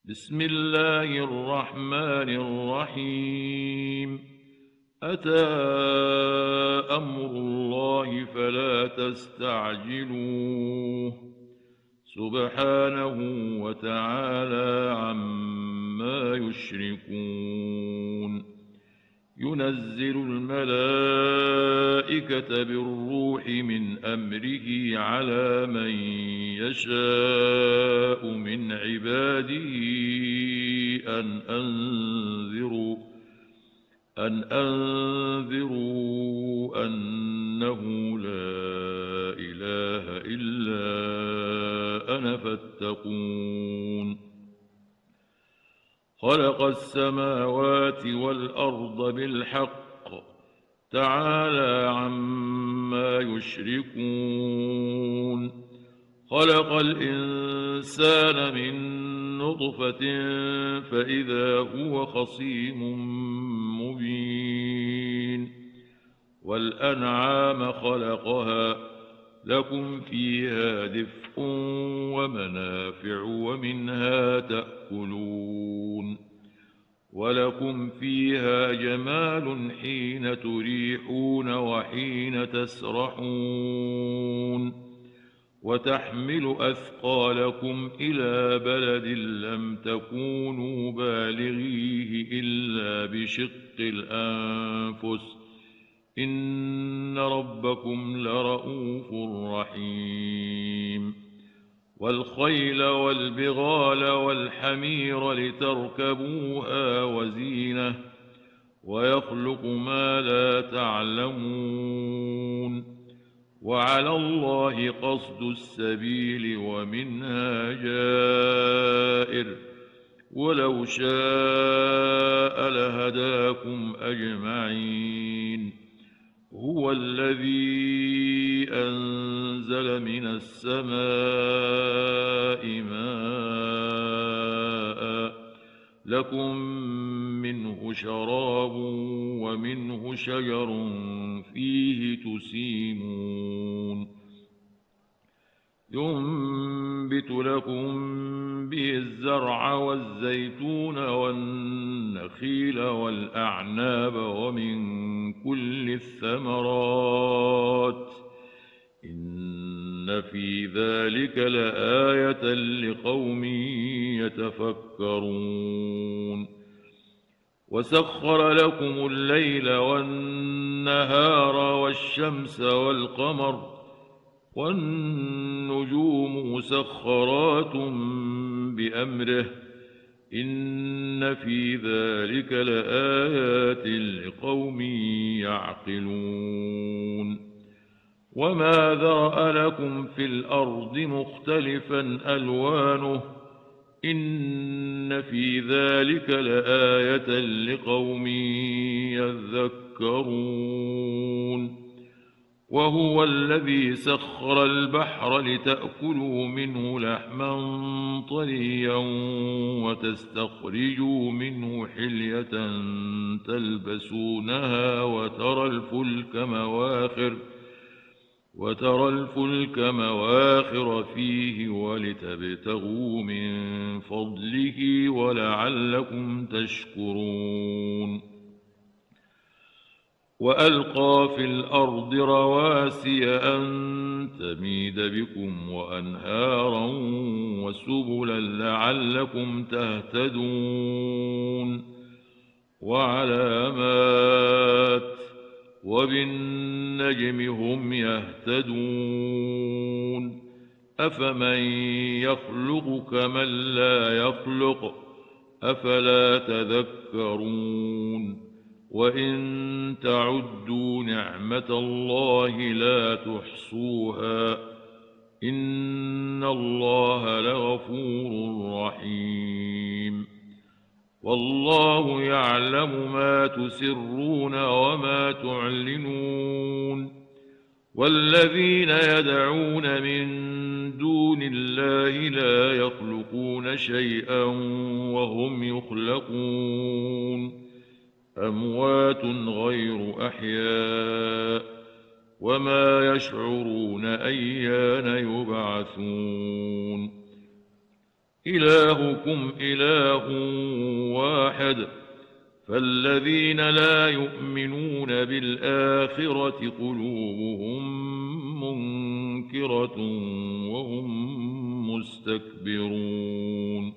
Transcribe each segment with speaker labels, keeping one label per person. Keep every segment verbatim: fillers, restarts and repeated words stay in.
Speaker 1: بسم الله الرحمن الرحيم. أتى أمر الله فلا تستعجلوه سبحانه وتعالى عما يشركون. ينزل الملائكة بالروح من أمره على من يشاء من عباده أن أنذروا أن أنذروا أنه لا إله إلا أنا فاتقون. خلق السماوات والأرض بالحق تعالى عما يشركون. خلق الإنسان من نطفة فإذا هو خصيم مبين. والأنعام خلقها لكم فيها دفء ومنافع ومنها تأكلون. ولكم فيها جمال حين تريحون وحين تسرحون. وتحمل أثقالكم إلى بلد لم تكونوا بالغيه إلا بشق الأنفس إن ربكم لرءوف رحيم. والخيل والبغال والحمير لتركبوها وزينة ويخلق ما لا تعلمون. وعلى الله قصد السبيل ومنها جائر ولو شاء لهداكم أجمعين. هو الذي أنزل من السماء ماء لكم منه شراب ومنه شجر فيه تسيمون. ينبت لكم به الزرع والزيتون والنخيل والأعناب ومن كل الثمرات إن في ذلك لآية لقوم يتفكرون. وسخر لكم الليل والنهار والشمس والقمر والنجوم مسخرات بأمره إن في ذلك لآيات لقوم يعقلون. وما ذرأ لكم في الأرض مختلفا ألوانه إن في ذلك لآية لقوم يذكرون. وهو الذي سخر البحر لتأكلوا منه لحما طريا وتستخرجوا منه حلية تلبسونها وترى الفلك مواخر وترى الفلك مواخر فيه ولتبتغوا من فضله ولعلكم تشكرون. وألقى في الأرض رواسي أن تميد بكم وأنهارا وسبلا لعلكم تهتدون. وعلامات وبالنجم هم يهتدون. أفمن يخلق كمن لا يخلق أفلا تذكرون. وإن تعدوا نعمة الله لا تحصوها إن الله لغفور رحيم. والله يعلم ما تسرون وما تعلنون. والذين يدعون من دون الله لا يخلقون شيئا وهم يخلقون. أموات غير أحياء وما يشعرون أيان يبعثون. إلهكم إله واحد. فالذين لا يؤمنون بالآخرة قلوبهم منكرة وهم مستكبرون.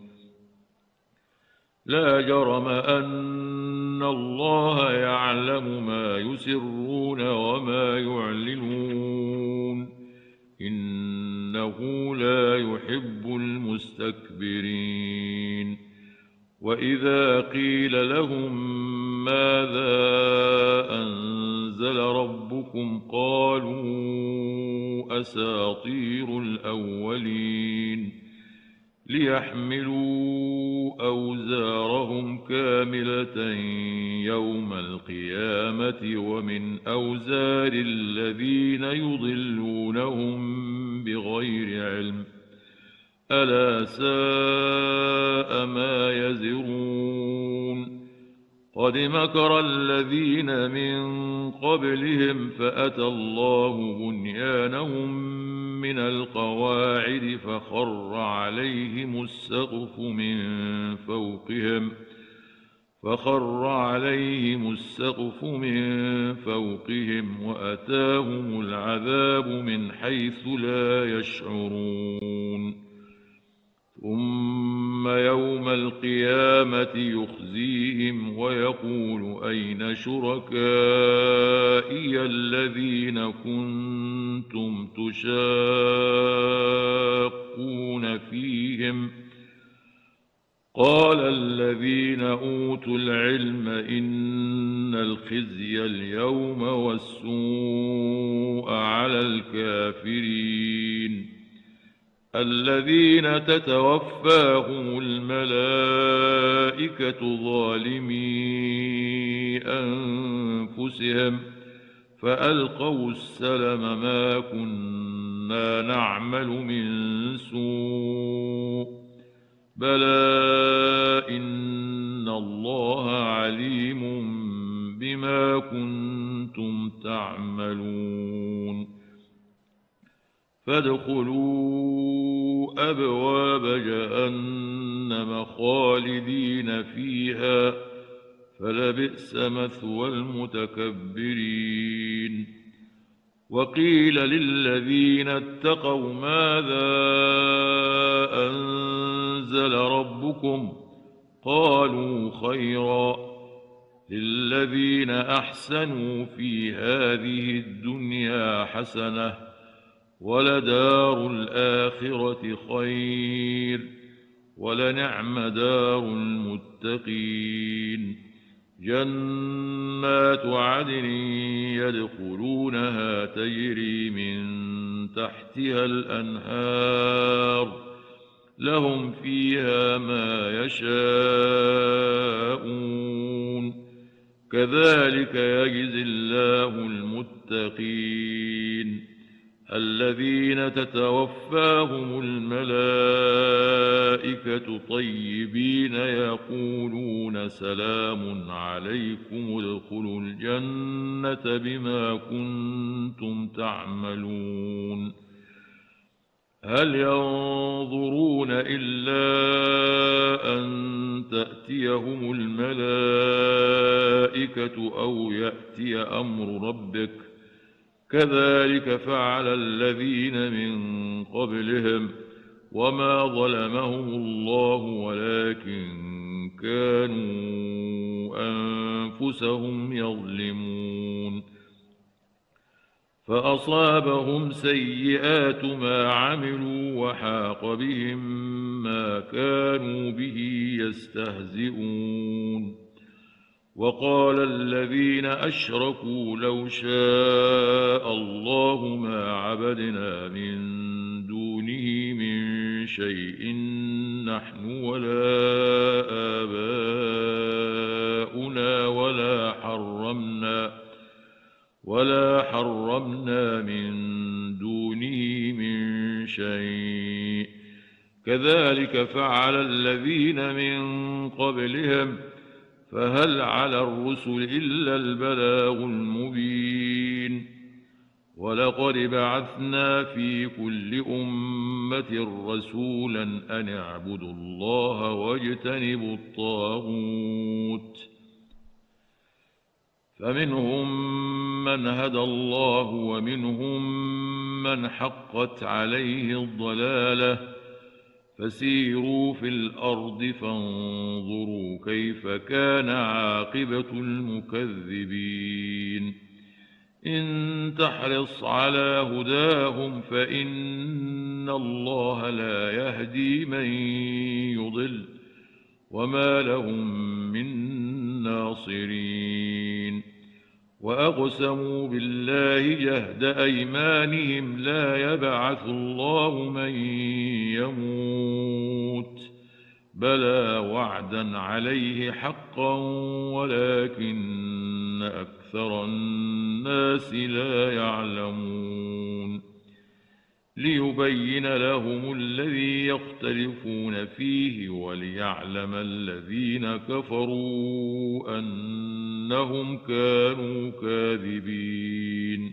Speaker 1: لا جرم أن الله يعلم ما يسرون وما يعلنون، إنه لا يحب المستكبرين. وإذا قيل لهم ماذا أنزل ربكم قالوا أساطير الأولين، ليحملوا أوزارهم كاملة يوم القيامة ومن أوزار الذين يضلونهم بغير علم، ألا ساء ما يزرون. قد مكر الذين من قبلهم فأتى الله بنيانهم من القواعد فخر عليهم السقف من فوقهم فخر عليهم السقف من فوقهم وأتاهم العذاب من حيث لا يشعرون. ثم يوم القيامة يخزيهم ويقول أين شركائي الذين كنتم تشاقون فيهم؟ قال الذين أوتوا العلم إن الخزي اليوم والسوء على الكافرين الذين تتوفاهم الملائكة ظالمي أنفسهم فألقوا السلم ما كنا نعمل من سوء بلى إن الله عليم بما كنتم تعملون. فادخلوا أبواب جهنم خالدين فيها فلبئس مثوى المتكبرين. وقيل للذين اتقوا ماذا أنزل ربكم قالوا خيرا للذين أحسنوا في هذه الدنيا حسنة ولدار الآخرة خير ولنعم دار المتقين. جنات عدن يدخلونها تجري من تحتها الأنهار لهم فيها ما يشاءون كذلك يجزي الله المتقين الذين تتوفاهم الملائكة طيبين يقولون سلام عليكم ادخلوا الجنة بما كنتم تعملون. هل ينظرون إلا أن تأتيهم الملائكة أو يأتي أمر ربك كذلك فعل الذين من قبلهم وما ظلمهم الله ولكن كانوا أنفسهم يظلمون. فأصابهم سيئات ما عملوا وحاق بهم ما كانوا به يستهزئون. وقال الذين أشركوا لو شاء الله ما عبدنا من دونه من شيء نحن ولا آباؤنا ولا حرمنا ولا حرمنا من دونه من شيء كذلك فعل الذين من قبلهم فهل على الرسل إلا البلاغ المبين. ولقد بعثنا في كل أمة رسولا أن اعبدوا الله واجتنبوا الطاغوت فمنهم من هدى الله ومنهم من حقت عليه الضلالة فسيروا في الأرض فانظروا كيف كان عاقبة المكذبين إن تحرص على هداهم فإن الله لا يهدي من يضل وما لهم من ناصرين وأقسموا بالله جهد أيمانهم لا يبعث الله من يموت بلى وعدا عليه حقا ولكن أكثر الناس لا يعلمون ليبين لهم الذي يختلفون فيه وليعلم الذين كفروا أنهم كانوا كاذبين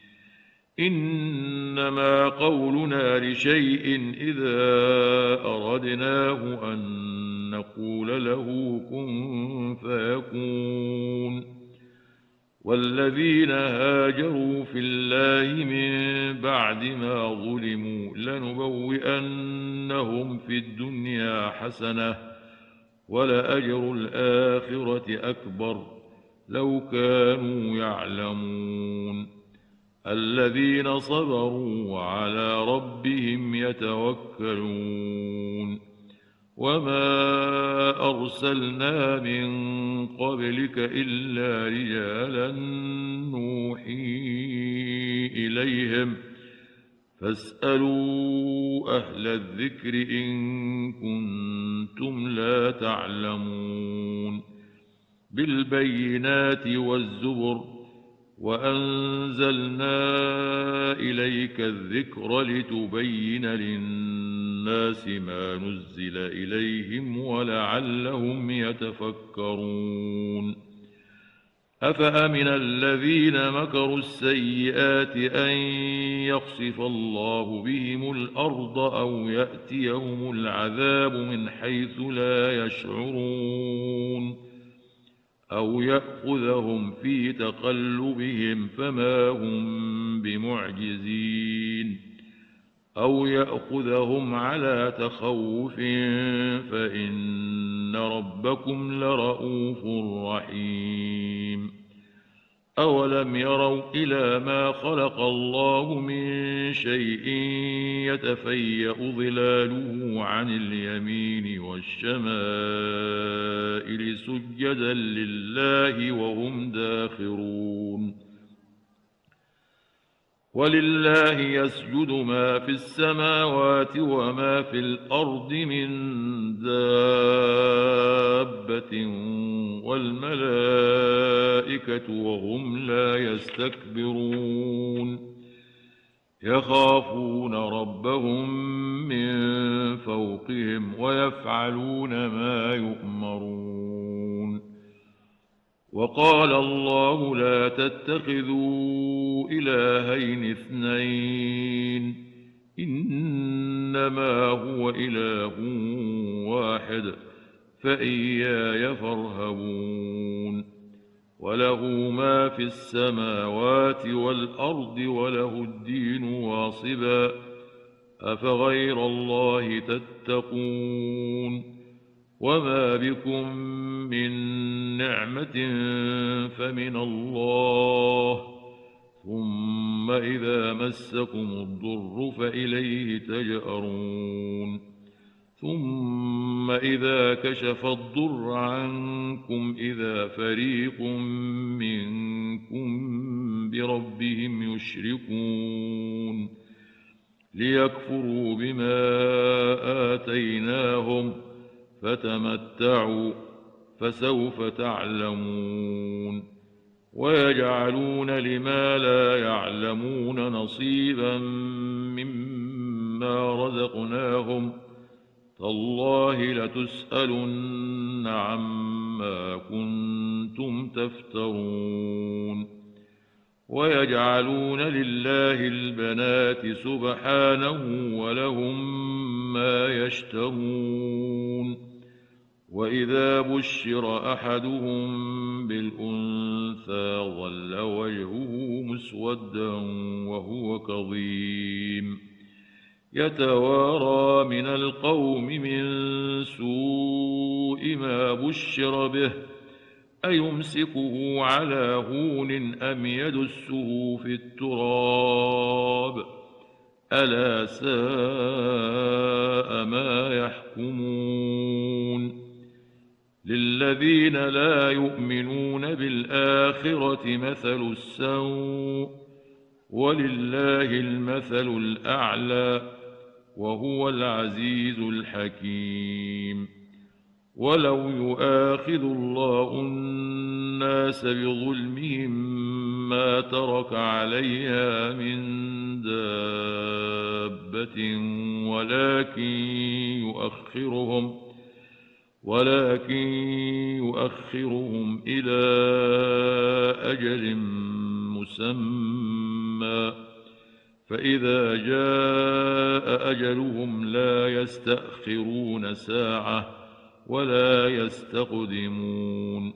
Speaker 1: إنما قولنا لشيء إذا أردناه أن نقول له كن فيكون والذين هاجروا في الله من بعد ما ظلموا لنبوئنهم في الدنيا حسنة ولأجر الآخرة أكبر لو كانوا يعلمون الذين صبروا وعلى ربهم يتوكلون وما أرسلنا من قبلك إلا رجالا نوحي إليهم فاسألوا أهل الذكر إن كنتم لا تعلمون بالبينات والزبر وأنزلنا إليك الذكر لتبين للناس ما نزل إليهم ولعلهم يتفكرون أفأمن الذين مكروا السيئات أن يخسف الله بهم الأرض أو يأتيهم العذاب من حيث لا يشعرون أو يأخذهم في تقلبهم فما هم بمعجزين أو يأخذهم على تخوف فإن ربكم لرؤوف رحيم أولم يروا إلى ما خلق الله من شيء يتفيأ ظلاله عن اليمين والشمائل سجدا لله وهم داخرون ولله يسجد ما في السماوات وما في الأرض من دابة والملائكة وهم لا يستكبرون يخافون ربهم من فوقهم ويفعلون ما يؤمرون وقال الله لا تتخذوا إلهين اثنين إنما هو إله واحد فإياي فارهبون وله ما في السماوات والأرض وله الدين واصبا أفغير الله تتقون وما بكم من نعمة فمن الله ثم إذا مسكم الضر فإليه تجأرون ثم إذا كشف الضر عنكم إذا فريق منكم بربهم يشركون ليكفروا بما آتيناهم فتمتعوا فسوف تعلمون ويجعلون لما لا يعلمون نصيبا مما رزقناهم تالله لتسألن عما كنتم تفترون ويجعلون لله البنات سبحانه ولهم ما يشتهون وإذا بشر أحدهم بالأنثى ظل وجهه مسودا وهو كظيم يتوارى من القوم من سوء ما بشر به أيمسكه على هون أم يدسه في التراب ألا ساء ما يحكمون للذين لا يؤمنون بالآخرة مثل السوء ولله المثل الأعلى وهو العزيز الحكيم ولو يؤاخذ الله الناس بظلمهم ما ترك عليها من دابة ولكن يؤخرهم ولكن يؤخرهم إلى أجل مسمى فإذا جاء أجلهم لا يستأخرون ساعة ولا يستقدمون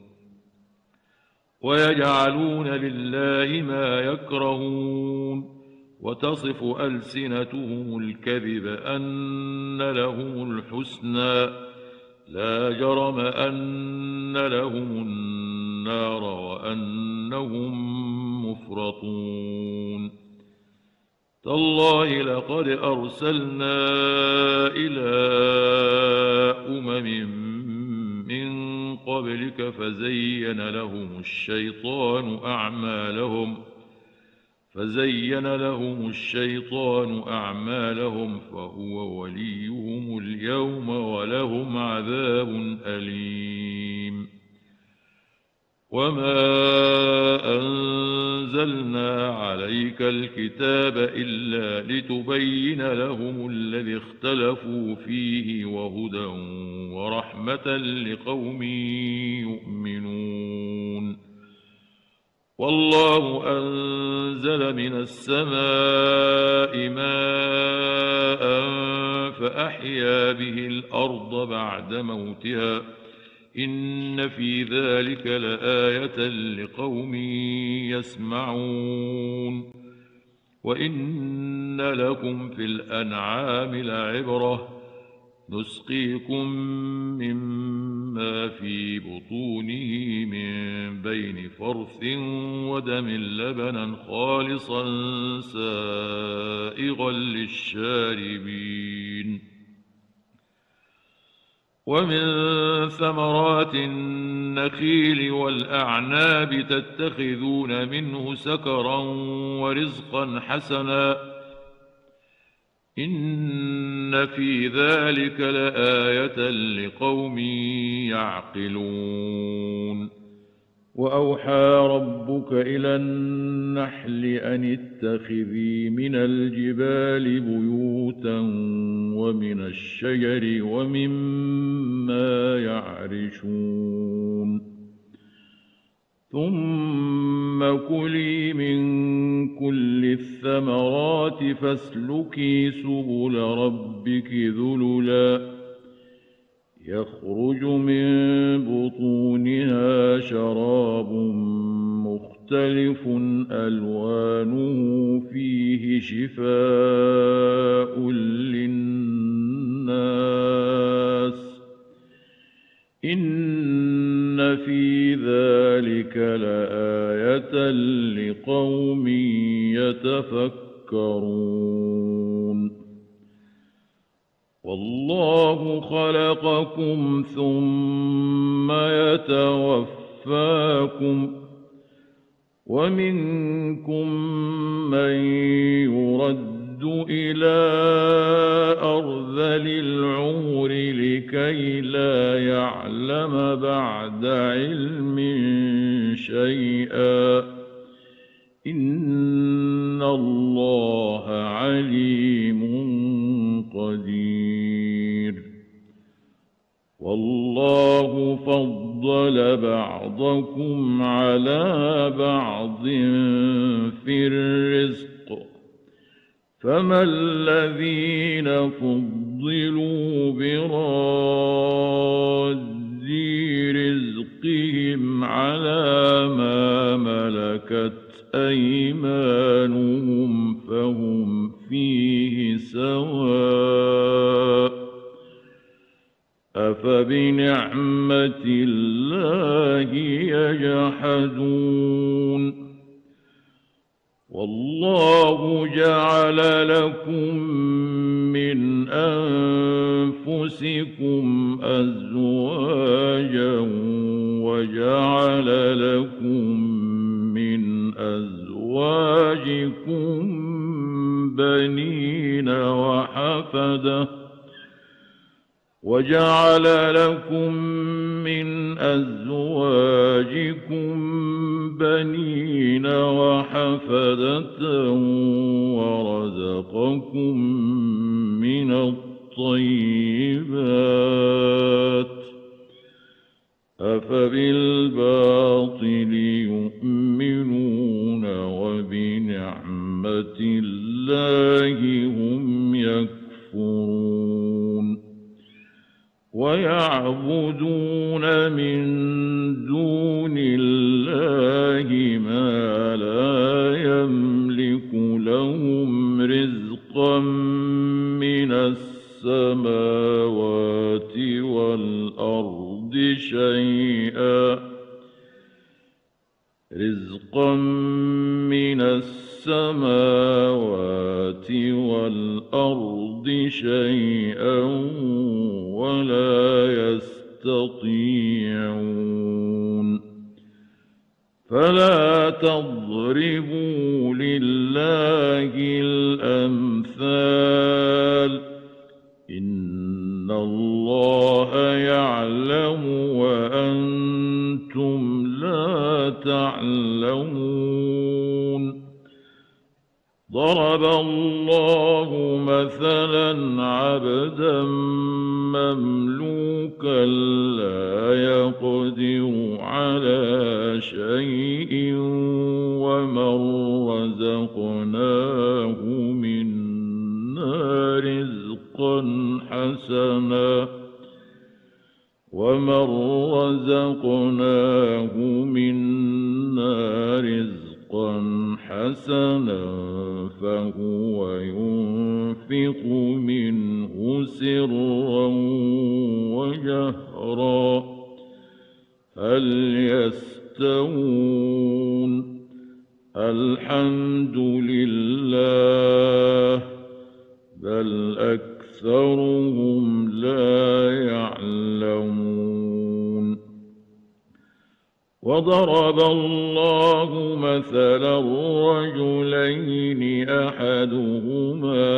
Speaker 1: ويجعلون لله ما يكرهون وتصف ألسنتهم الكذب أن لهم الحسنى لا جرم أن لهم النار وأنهم مفرطون تالله لقد أرسلنا إلى أمم من قبلك فزين لهم الشيطان أعمالهم فزين لهم الشيطان أعمالهم فهو وليهم اليوم ولهم عذاب أليم وما أنزلنا عليك الكتاب إلا لتبين لهم الذي اختلفوا فيه وهدى ورحمة لقوم يؤمنون والله أنزل من السماء ماء فأحيا به الأرض بعد موتها إن في ذلك لآية لقوم يسمعون وإن لكم في الأنعام لعبرة نسقيكم مما في بطونه من بين فرث ودم لبنا خالصا سائغا للشاربين ومن ثمرات النخيل والأعناب تتخذون منه سكرا ورزقا حسنا إن في ذلك لآية لقوم يعقلون وأوحى ربك إلى النحل أن اتخذي من الجبال بيوتا ومن الشجر ومما يعرشون ثم كلي من كل الثمرات فاسلكي سبل ربك ذللا يخرج من بطونها شراب مختلف ألوانه فيه شفاء للناس إن في ذلك لآية لقوم يتفكرون والله خلقكم ثم يتوفاكم ومنكم من يرد إلى أرذل العمر لكي لا يعلم بعد علم شيئا إن الله عليم قدير والله فضل بعضكم على بعض في الرزق، فما الذين فضلوا براد رزقهم على ما ملكت أيمانهم فهم فيه سواء، أفبنعمة الله يجحدون. والله جعل لكم من أنفسكم أزواجا وجعل لكم من أزواجكم بنين وحفدة وجعل لكم من أزواجكم بنين وحفدة ورزقكم من الطيبات، أفبالباطل يؤمنون وبنعمة الله هم يكفرون. ويعبدون من دون الله ما لا يملك لهم رزقا من السماوات والأرض شيئا رزقا من السماوات والأرض شيئا ولا يستطيعون. فلا تضربوا لله الأمثال، إن الله يعلم وأنتم لا تعلمون. ضرب الله مثلا عبدا مملوكا لا يقدر على شيء ومن رزقناه منا رزقا حسنا ومن رزقناه منا رزقا حسنا فهو ينفق منه سرا وجهرا هل يستوون؟ الحمد لله بل أكثرهم لا يعلمون. وضرب الله مثلا رجلين أحدهما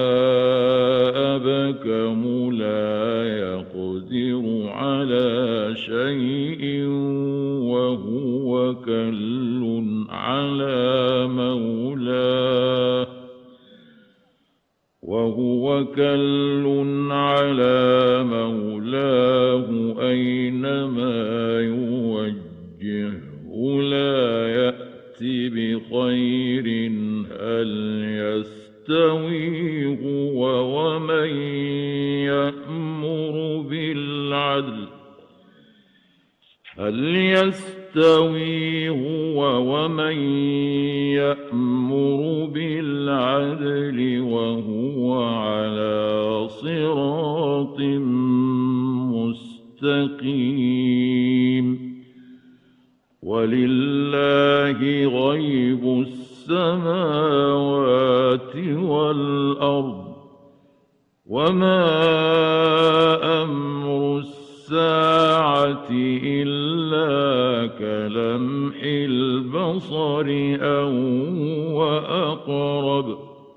Speaker 1: أبكم لا يقدر على شيء وهو كل على مولاه وهو كل على مولاه أينما يوجهه لا يأتي بخير هل يستوي هو ومن يأمر بالعدل هل يستوي هو ومن يأمر بالعدل وهو على صراط مستقيم. ولله غيب السماوات والأرض وما أمر الساعة إلا كلمح البصر أو وأقرب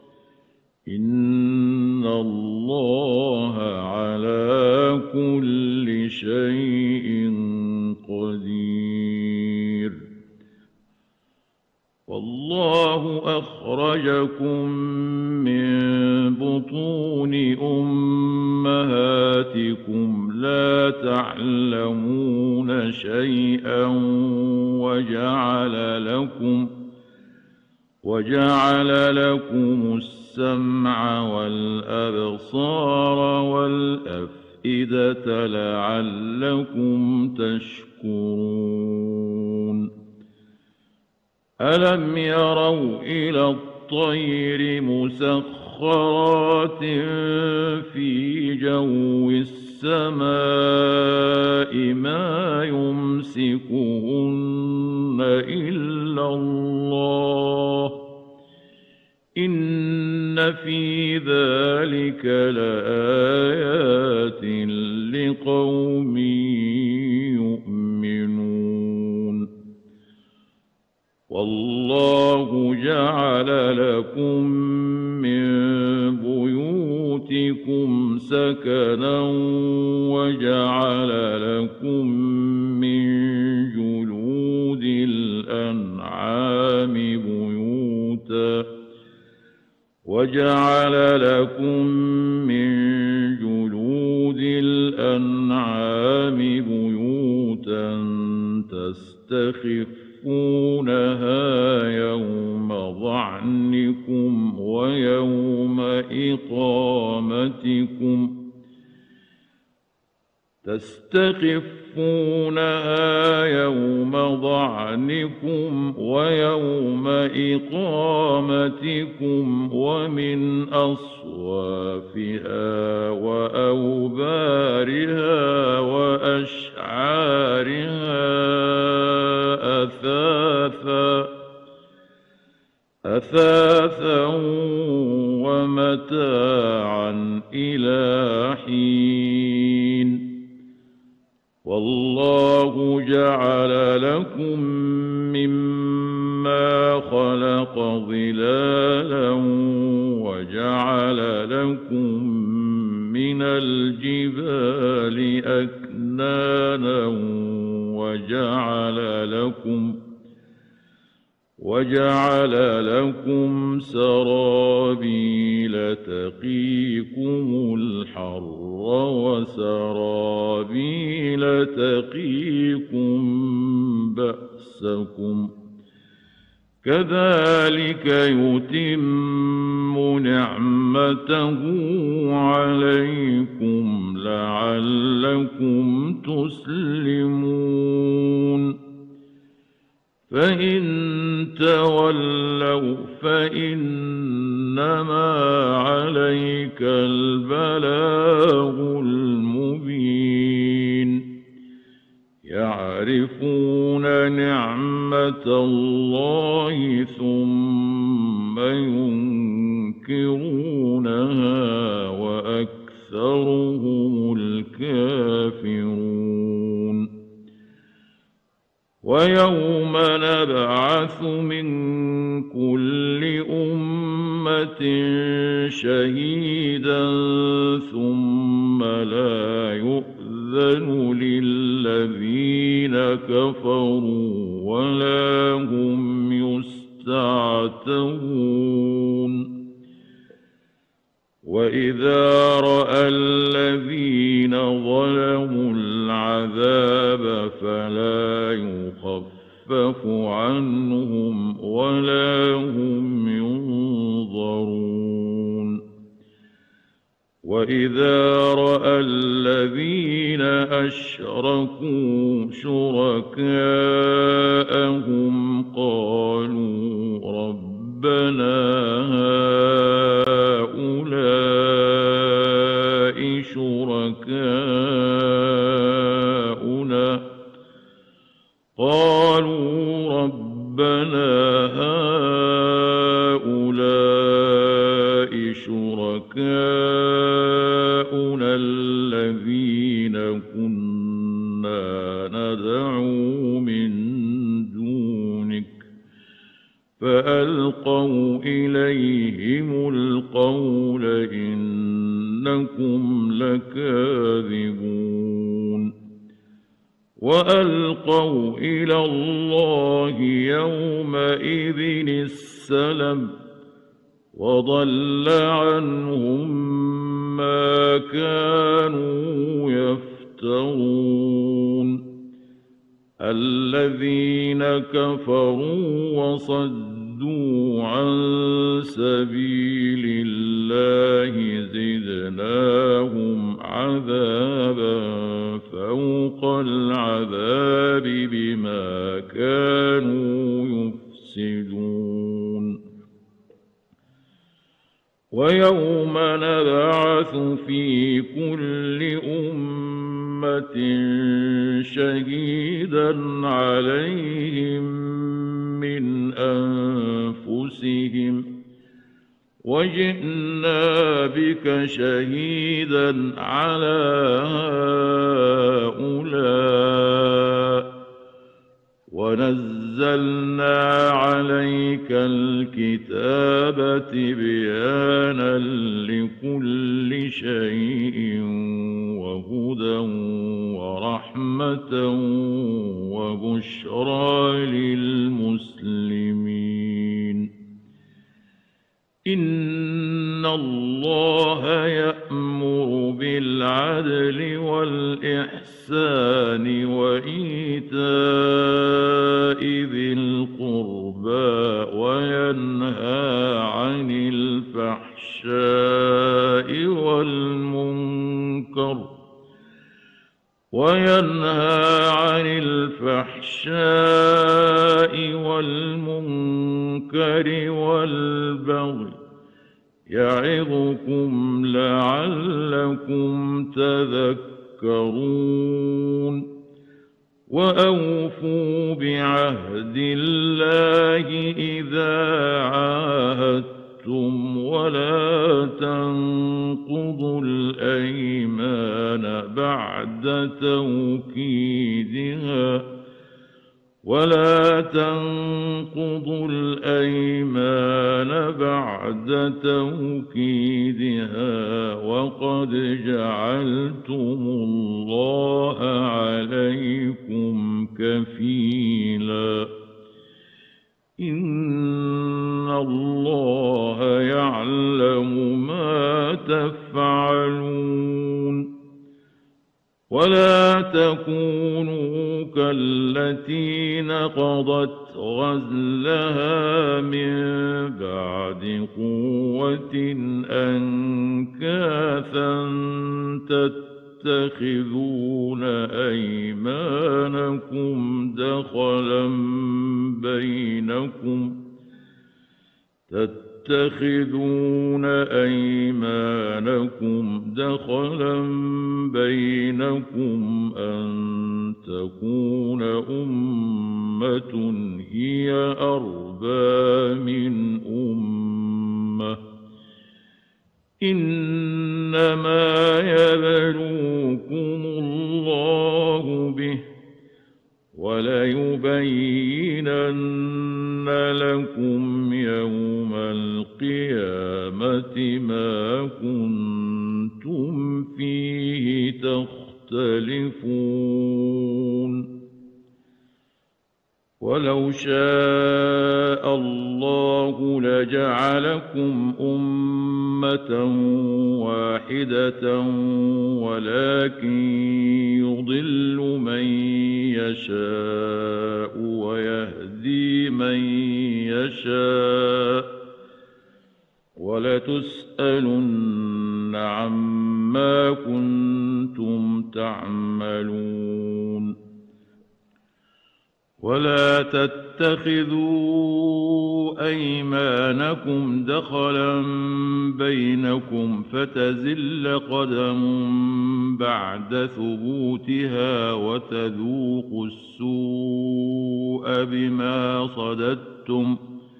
Speaker 1: إن الله على كل شيء قدير. والله أخرجكم من بطون أمهاتكم لا تعلمون شيئا وجعل لكم وجعل لكم السمع والأبصار والأفئدة لعلكم تشكرون. ألم يروا إلى الطير مسخرات في جو السماء ما يمسكهن إلا الله إن في ذلك لآيات لقوم يؤمنون. والله جعل لكم من بيوتكم سكنا وجعل لكم من جلود الأنعام بيوتا وجعل لكم من جلود الأنعام بيوتا تستخفونها يوم ظعنكم ويوم إقامتكم تستخفونها يوم ظعنكم ويوم إقامتكم ومن أصوافها وأوبارها وأشعارها أثاثا أثاثا ومتاعا إلى حين. والله جعل لكم مما خلق ظلالا وجعل لكم من الجبال أكنانا وجعل لكم وجعل لكم سرابيل تقيكم الحر وسرابيل تقيكم بأسكم كذلك يتم نعمته عليكم لعلكم تسلمون. فإن تولوا فإنما عليك البلاغ المبين. يعرفون نعمة الله ثم ينكرونها وأكثرهم الكافرون. ويوم نبعث من كل أمة شهيدا ثم لا يؤذن للذين كفروا ولا هم يستعتبون. وإذا رأى الذين ظلموا العذاب فلا يخفف عنهم ولا هم ينظرون. وإذا رأى الذين أشركوا شركاءهم قالوا ربنا هؤلاء شركاؤنا قالوا ربنا هؤلاء شركاؤنا الذين كنا ندعو من دونك فألقوا إليهم القول إنكم لكاذبون. وألقوا إلى الله يومئذ السلم وضل عنهم ما كانوا يفترون. يخسرون الذين كفروا وصدوا عن سبيل الله زدناهم عذابا فوق العذاب بما كانوا يفسدون ويوم نبعث في كل أمة شهيدا عليهم من أنفسهم وجئنا بك شهيدا على هؤلاء ونزلنا عليك الكتاب تبيانا لكل شيء وهدى ورحمة وبشرى للمسلمين إن الله يأمر بالعدل والإحسان وإيتاء ذي القربى وينهى عن الفحشاء والمنكر وينهى عن الفحشاء والمنكر والبغي يعظكم لعلكم تذكرون وأوفوا بعهد الله إذا عاهدتم ولا تنقضوا الأيمان بعد توكيدها ولا تنقضوا الأيمان بعد توكيدها وقد جعلتم الله عليكم كفيلا إن الله يعلم ما تفعلون ولا تكونوا كالتي نقضت غزلها من بعد قوة أنكاثا تتخذون أيمانكم دخلا بينكم تتخذون أيمانكم دخلا بينكم أن تكون أمة هي أربى من أمة إنما يبلوكم الله به وليبينن لكم يوم القيامة ما كنتم فيه تختلفون ولو شاء الله لجعلكم أمة واحدة ولكن يضل من يشاء ويهدي من يشاء ولتسألن عما كنتم تعملون ولا تتخذوا أيمانكم دخلا بينكم فتزل قدم بعد ثبوتها وتذوقوا السوء بما صددتم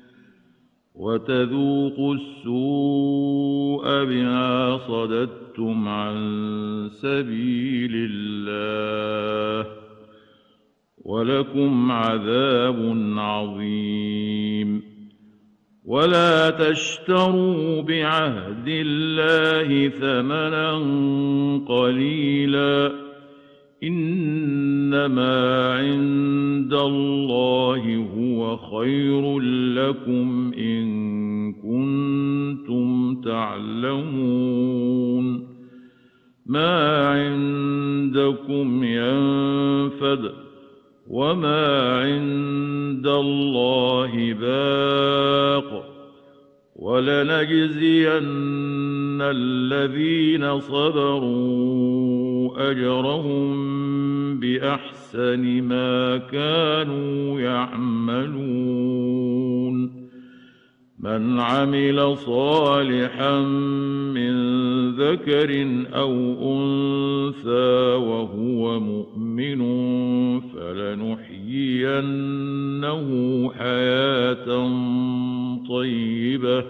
Speaker 1: وتذوقوا السوء بما صددتم عن سبيل الله ولكم عذاب عظيم ولا تشتروا بعهد الله ثمنا قليلا إنما عند الله هو خير لكم إن كنتم تعلمون ما عند عندكم ينفد وما عند الله باق ولنجزين الذين صبروا أجرهم بأحسن ما كانوا يعملون من عمل صالحا من ذكر أو أنثى وهو مؤمن فلنحيينه حياة طيبة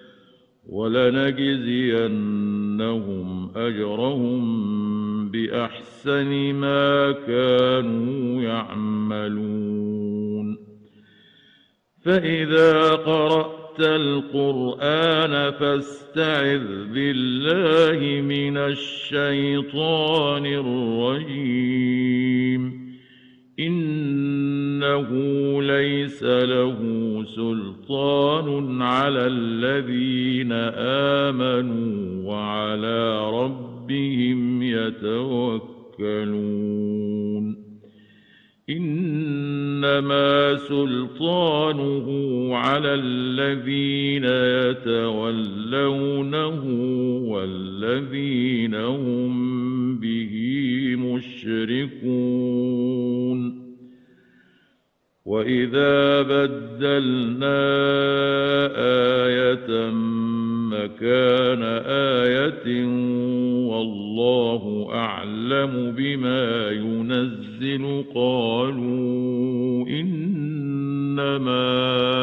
Speaker 1: ولنجزينهم أجرهم بأحسن ما كانوا يعملون فإذا قرأت القرآن فاستعذ بالله من الشيطان الرجيم إنه ليس له سلطان على الذين آمنوا وعلى ربهم يتوكلون إنما سلطانه على الذين يتولونه والذين هم به مشركون وإذا بدلنا آية مكان آية والله أعلم بما ينزل قالوا إنما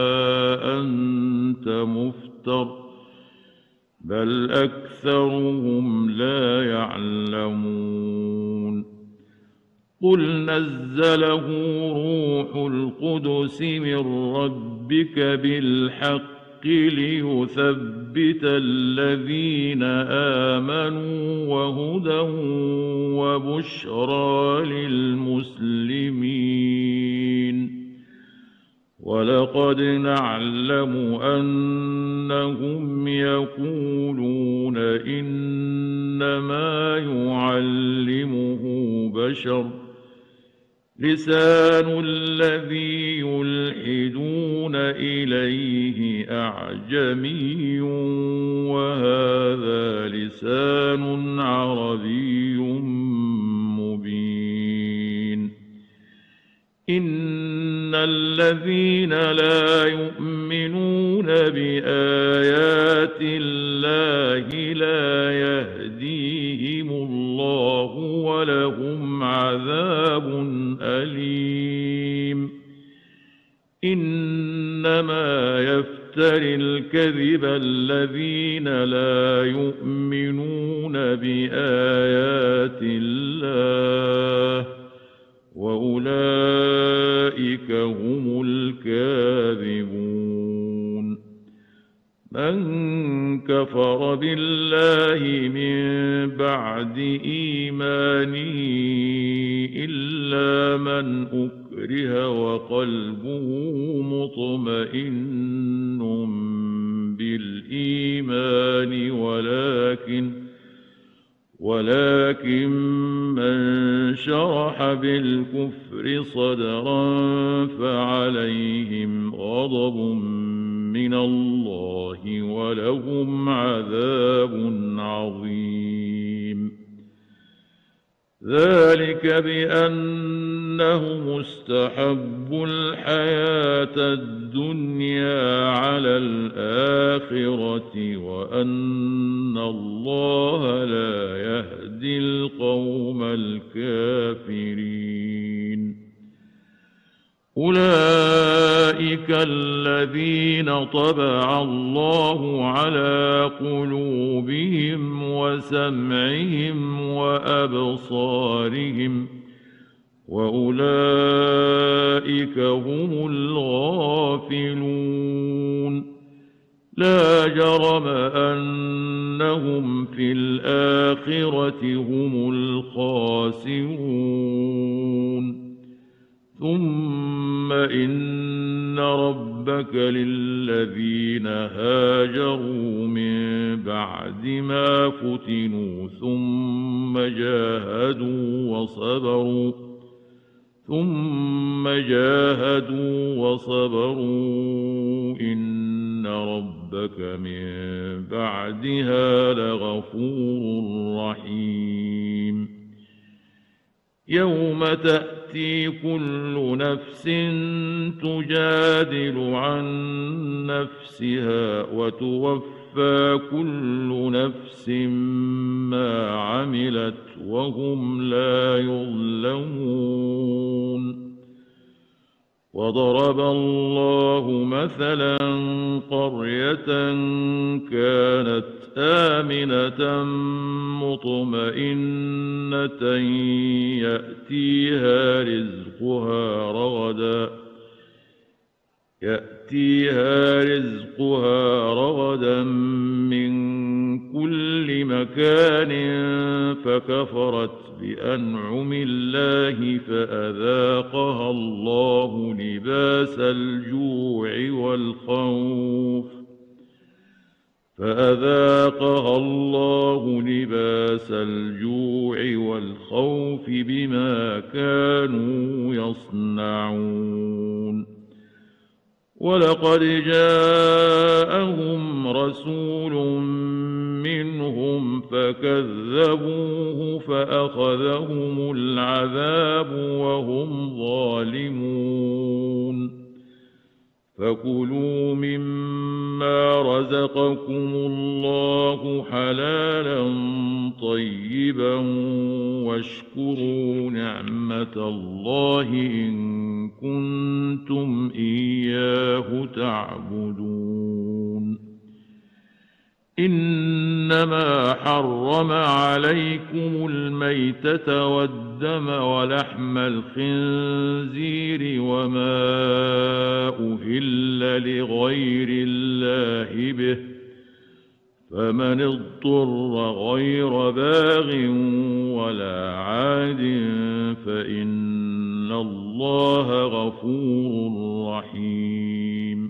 Speaker 1: أنت مفتر بل أكثرهم لا يعلمون قل نزله روح القدس من ربك بالحق ليثبت الذين آمنوا وهدى وبشرى للمسلمين ولقد نعلم أنهم يقولون إنما يعلمه بشر لسان الذي يلحدون إليه أعجمي وهذا لسان عربي مبين إن الذين لا يؤمنون بآيات الله لا يهديهم الله ولهم عذاب أليم إنما يفتري الكذب الذين لا يؤمنون بآيات الله وأولئك هم الكاذبون من كفر بالله من بعد إيمانه إلا من أكره وقلبه مطمئن بالإيمان ولكن ولكن من شرح بالكفر صدرا فعليهم غضب من الله ولهم عذاب عظيم ذلك بأنهم استحبوا الحياة الدنيا على الآخرة وأن الله لا يهدي القوم الكافرين أولئك الذين طبع الله على قلوبهم وسمعهم وأبصارهم وأولئك هم الغافلون لا جرم أنهم في الآخرة هم الخاسرون ثم إن إن ربك للذين هاجروا من بعد ما فتنوا ثم جاهدوا وصبروا ثم جاهدوا وصبروا إن ربك من بعدها لغفور رحيم يوم تأتي كل نفس تجادل عن نفسها وتوفى كل نفس ما عملت وهم لا يظلمون وضرب الله مثلا قرية كانت آمنة مطمئنة يأتيها رزقها رغدا يأتيها رزقها رغدا من كل مكان فكفرت بأنعم الله فأذاقها الله لباس الجوع والخوف فأذاقها الله لباس الجوع والخوف بما كانوا يصنعون ولقد جاءهم رسول منهم فكذبوه فأخذهم العذاب وهم ظالمون فكلوا مما رزقكم الله حلالا طيبا واشكروا نعمة الله إن كنتم إياه تعبدون إنما حرم عليكم الميتة والدم ولحم الخنزير وما أهل لغير الله به فمن اضطر غير باغ ولا عاد فإن الله غفور رحيم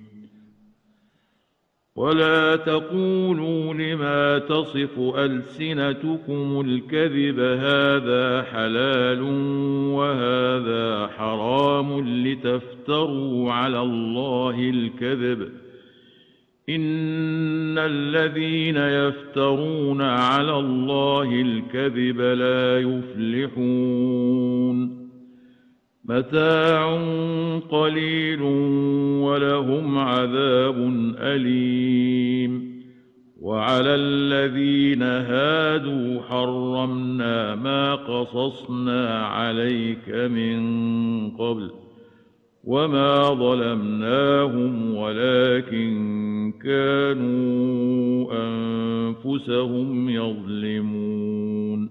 Speaker 1: ولا تقولوا لما تصف ألسنتكم الكذب هذا حلال وهذا حرام لتفتروا على الله الكذب إن الذين يفترون على الله الكذب لا يفلحون متاع قليل ولهم عذاب أليم وعلى الذين هادوا حرمنا ما قصصنا عليك من قبل وما ظلمناهم ولكن كانوا أنفسهم يظلمون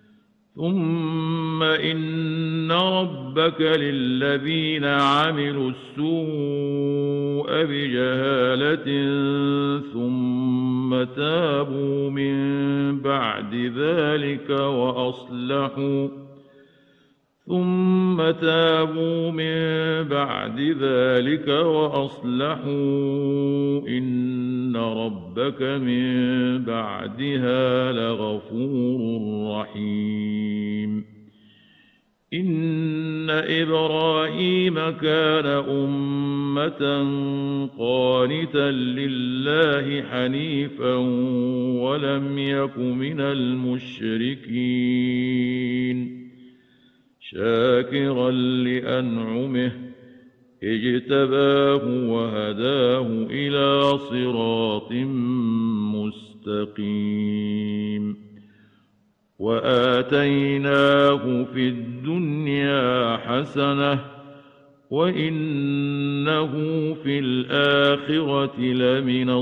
Speaker 1: ثم إن ربك للذين عملوا السوء بجهالة ثم تابوا من بعد ذلك وأصلحوا ثم تابوا من بعد ذلك وأصلحوا إن ربك من بعدها لغفور رحيم إن إبراهيم كان أمة قانتا لله حنيفا ولم يك من المشركين شاكرا لأنعمه اجتباه وهداه إلى صراط مستقيم وآتيناه في الدنيا حسنة وإنه في الآخرة لمن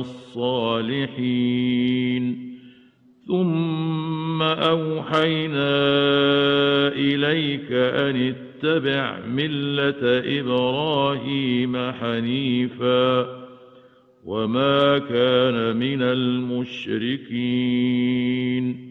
Speaker 1: الصالحين ثم أوحينا إليك أن اتبع ملة إبراهيم حنيفا وما كان من المشركين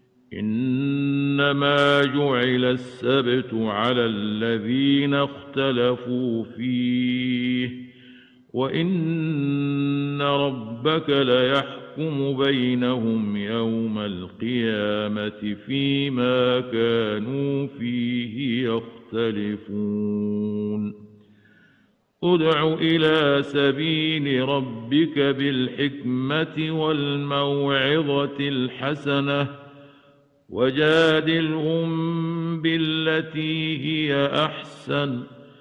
Speaker 1: إنما جعل السبت على الذين اختلفوا فيه وإن ربك ليحكم بينهم يوم القيامة فيما كانوا فيه يختلفون ادع إلى سبيل ربك بالحكمة والموعظة الحسنة وجادلهم بالتي هي أحسن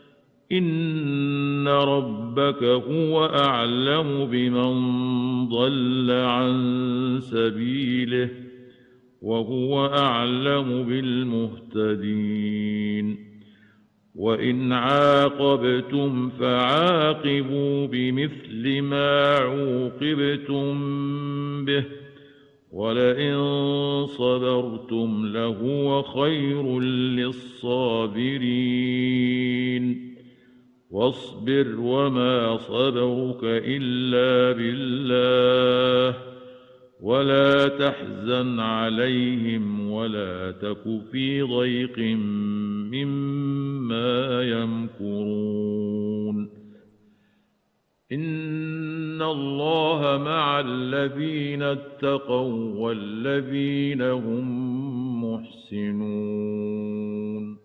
Speaker 1: إن ربك هو أعلم بمن ضل عن سبيله وهو أعلم بالمهتدين وإن عاقبتم فعاقبوا بمثل ما عوقبتم به ولئن صبرتم لهو خير للصابرين واصبر وما صبرك إلا بالله ولا تحزن عليهم ولا تك في ضيق مما يمكرون إن الله مع الذين اتقوا والذين هم محسنون